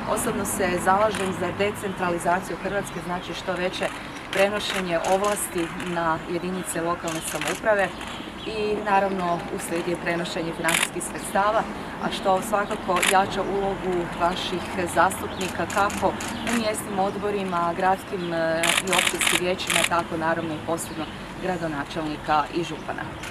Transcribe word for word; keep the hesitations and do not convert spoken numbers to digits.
Osobno se zalažem za decentralizaciju Hrvatske, znači što veće prenošenje ovlasti na jedinice lokalne samouprave i naravno uslijed je prenošenje financijskih sredstava, a što svakako jača ulogu vaših zastupnika kako u mjesnim odborima, gradskim i općinskim vijećima, tako naravno i posebno gradonačelnika i župana.